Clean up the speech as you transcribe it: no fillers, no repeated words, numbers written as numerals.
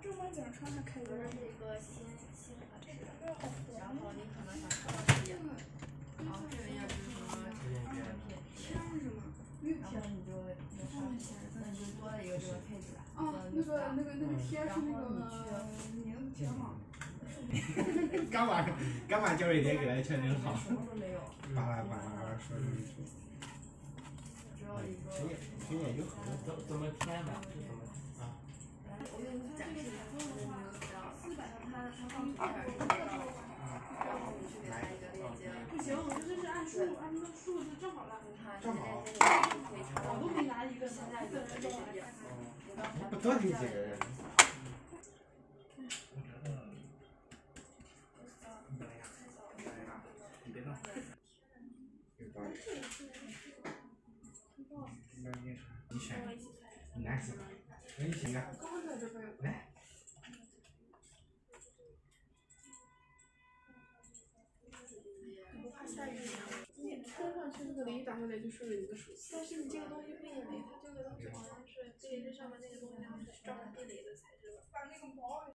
这晚怎么穿还开着？ 是一个新款式的，然后你可能想看到这样，然后这边就是什么贴是什么？然后你就那你就多了一个这个配置了。 啊，那个贴是那个名字挺好。 干嘛叫人家给他全真好？ 什么都没有。 巴拉巴拉说这一说。 只有一个。 谁也有很多怎么填的？啊。 我给你展示一下，我给你它放图片是这个，然后你去给它一个链接。 不行，我这是按那个数字正好了。 正好。可以查到。 我都没拿一个， 现在有的这个颜色。 不多听几个人。你选，你来，那你选啊。来。 不怕下雨吗？你穿上去那个梨打下来就顺着你的手。但是你这个东西不引雷，它这个东西好像是这上面那个东西好像是专门避雷的材质吧？把那个毛。